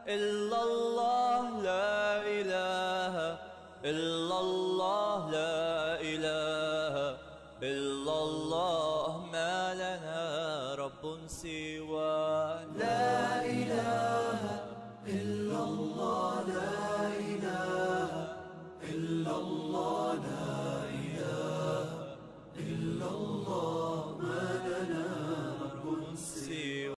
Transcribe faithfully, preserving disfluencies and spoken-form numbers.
إلا الله، لا إله إلا الله، لا إله إلا الله، ما لنا رب سواه.